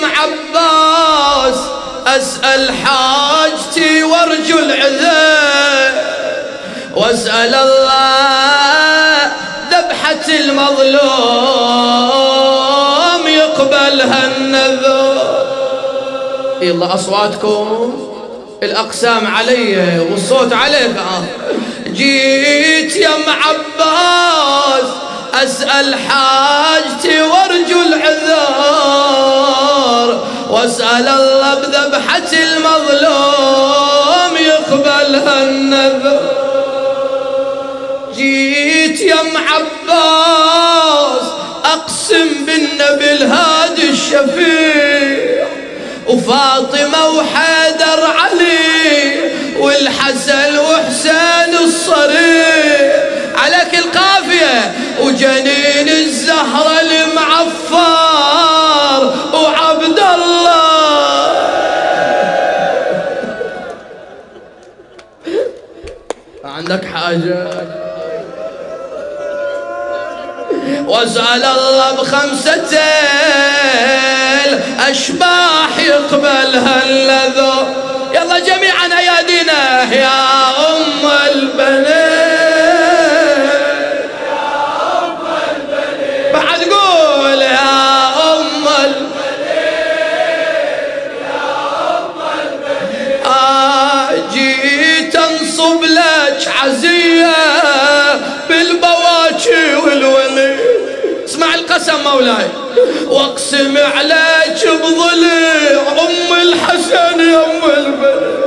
عباس أسأل حاجتي وارجو العذر، واسأل الله ذبحة المظلوم يقبلها النذر. يلا أصواتكم، الأقسام علي والصوت عليك. جيت يا عباس أسأل حاجتي وارجو العذر، واسأل الله بذبحة المظلوم يقبلها النذر. جيت يا عباس أقسم بالنبي الهادي الشفيع، وفاطمة وحيدر علي والحسن وحسين الصريح، عليك القافية، وجنين الزهرة المعفار وعبد الله. عندك حاجة؟ واسأل الله بخمسة الأشباح يقبلها اللذو. يلا جميعا أيادينا يا أم البنين، بعد قول يا أم البنين، جيت أنصب لك عزية بالبواكي والولي. اسمع القسم مولاي، واقسم عليك بضلع ام الحسن يا ام البنين.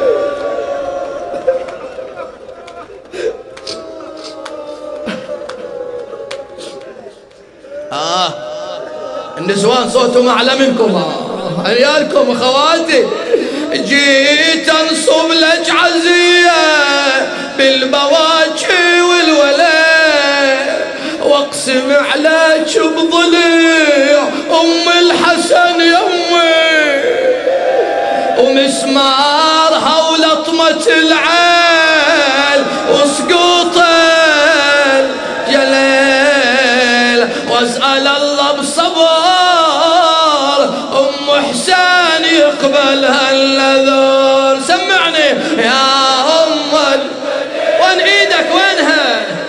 النسوان صوتهم اعلى منكم، عيالكم اخواتي. جيت انصب لك عزيه بالبواكي والولاء، واقسم عليك بضليع ام الحسن يمي، ومسمارها ولطمة العين وسقوط الجليل. واسأل الله بصبر ام حسين يقبلها النذر. سمعني يا ام وين ايدك وينها؟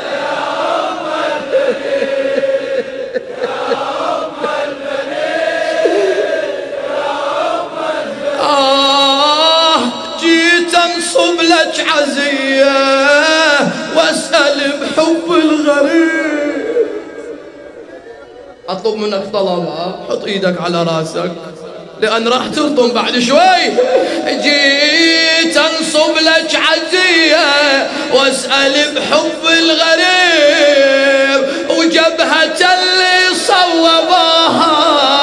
جيت انصب لك عزية واسأل بحب الغريب. اطلب منك طلب، حط ايدك على راسك لان راح تلطم بعد شوي. جيت انصب لك عزية واسأل بحب الغريب، وجبهة اللي صوباها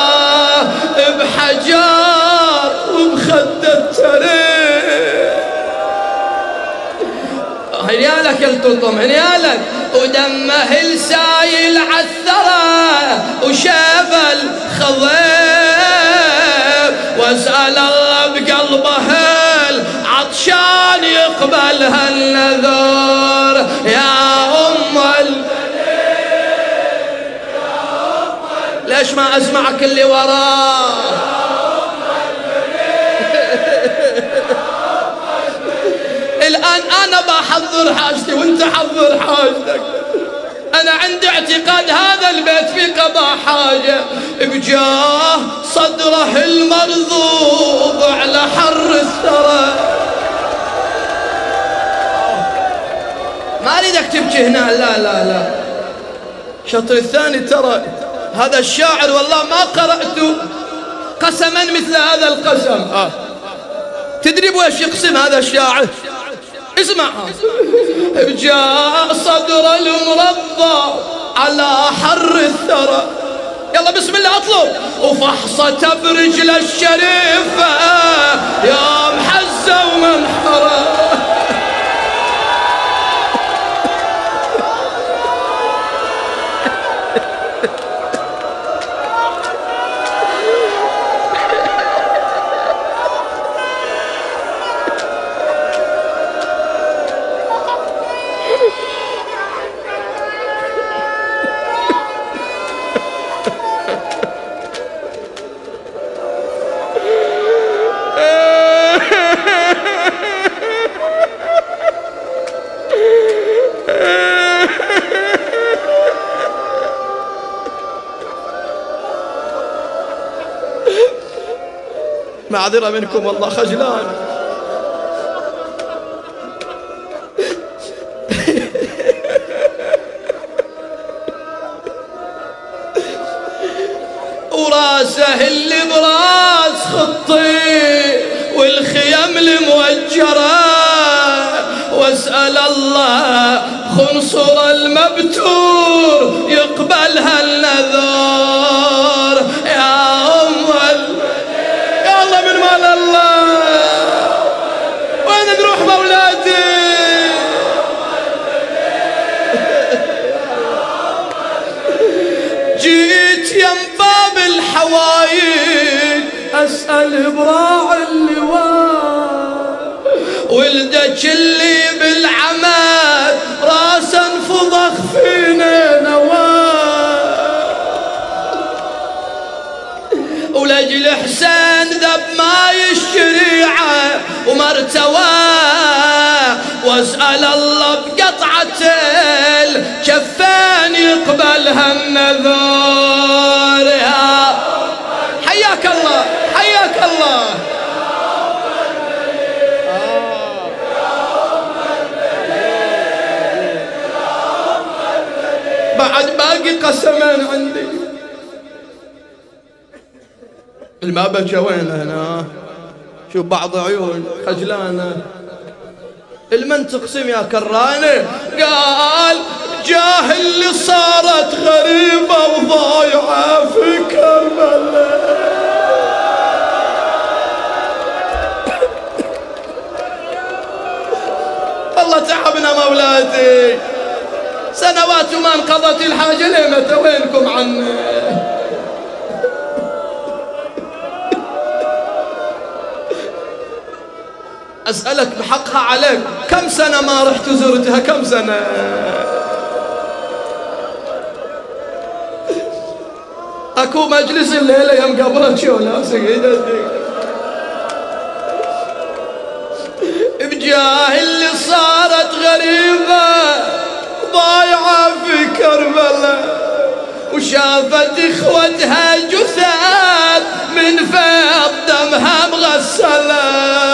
بحجار وبخدة التريب. هنيالك التلطم هنيالك، ودمه السايل عالثرى وشاف الخضيب. واسأل الله بقلبه العطشان يقبلها النذر. يا أم ليش ما أسمعك اللي وراه؟ الآن أنا بحضر حاجتي وأنت حضر حاجتك. أنا عندي اعتقاد هذا البيت في قضاء حاجة بجاه صدره المرضوض على حر الثرى. ما أريدك تبكي هنا، لا لا لا. الشطر الثاني ترى هذا الشاعر والله ما قرأت قسما مثل هذا القسم. تدري بويش يقسم هذا الشاعر؟ اسمع. بجاء صدر المرضى على حر الثرى. يلا بسم الله اطلب. وفحصة برجل الشريفة يوم حزة ومنحرة. معذرة منكم والله خجلان. وراسه اللي براس خطي والخيم الموجرة، واسأل الله خنصر المبتور يقبل هالنذر. يا يا الله من مال الله، وين نروح مولاتي؟ جيت يم باب الحوايج أسأل براع اللواء، ولدك اللي بالعماد راسا انفضخ فينا نواه، ولجل حسين ذب ما الشريعة ومرتواه، واسأل الله بقطعة الكفين يقبلها النذر. يا حياك الله حياك الله. بعد باقي قسمان عندي. الما بكى وين هنا؟ شوف بعض عيون خجلانه. المن تقسم يا كرانه؟ قال جاه اللي صارت غريبه وضايعه في كربلاء. والله تعبنا مولاتي، سنوات ما انقضت الحاجه لمتى؟ وينكم عني؟ أسألك بحقها عليك، كم سنة ما رحت وزرتها؟ كم سنة؟ أكو مجلس الليلة يم قبرك ولا سيدتي بجاه اللي صارت غريبة ضايعة في كربلاء، وشافت إخوتها جثات من فيض دمها مغسلة،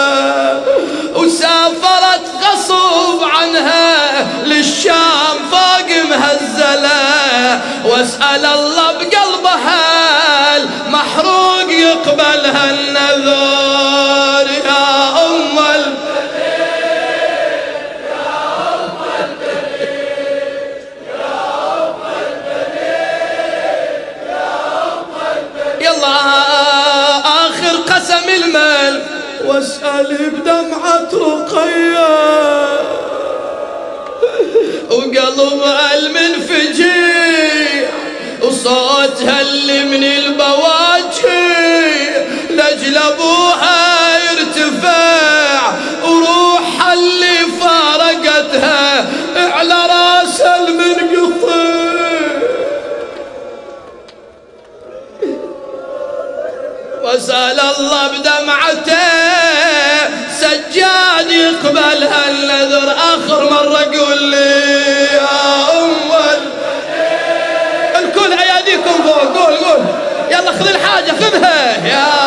وسافرت غصب عنها للشام فوق مهزلة، واسأل الله بقلبها المحروق يقبلها النذر. يا أم يلا آخر قسم المال، واسأل بدمعة رقية وقلبها المنفجر، وصوتها اللي من البواكي لجل ابوها يرتفع، وروحها اللي فارقتها على راس المنقطع. وسأل الله بدمعته سجاد يقبلها النذر. آخر مرة قول لي يا أم الكل أياديكم فوق، قول يلا خذ الحاجة خذها. يا